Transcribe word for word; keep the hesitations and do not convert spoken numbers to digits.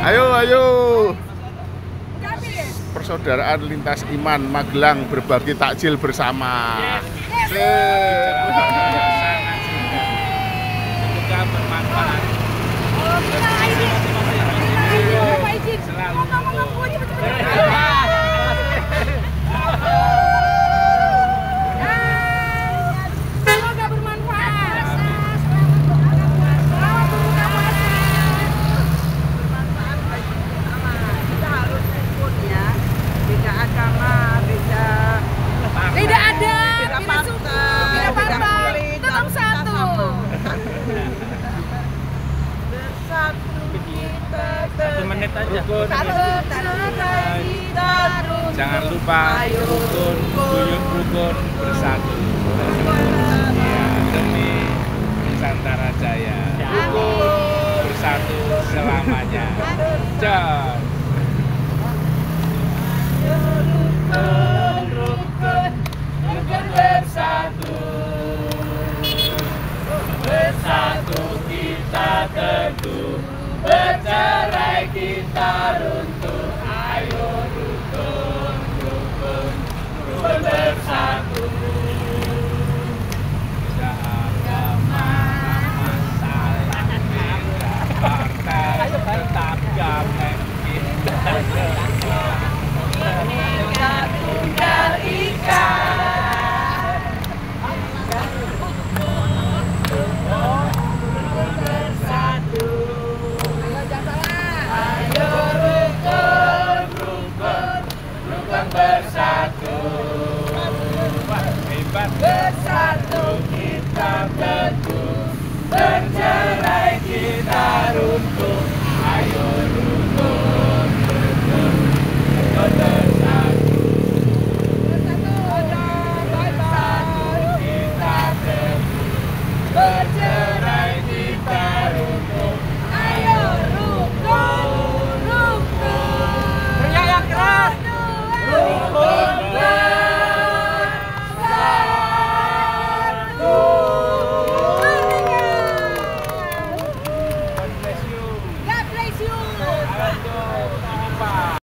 Ayo, ayo. Persaudaraan lintas iman Magelang berbagi takjil bersama. Semoga bermanfaat. Tidak ada, tidak suku, tidak partai, tetap satu. Bersatu kita Satu menit aja. Jangan lupa rukun, guyup rukun, bersatu. Ya, demi Nusantara Jaya. Rukun, bersatu selamanya. Jangan. Bersatu, bersatu kita teguh, bercerai kita runtuh. Ayo rukun, rukun, rukun bersatu.